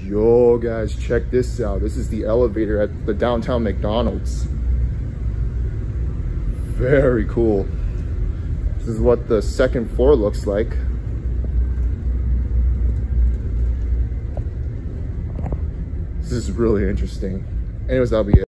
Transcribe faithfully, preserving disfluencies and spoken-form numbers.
Yo guys, check this out. This is the elevator at the Downtown McDonald's. Very cool. This is what the second floor looks like. This is really interesting. Anyways, that'll be it.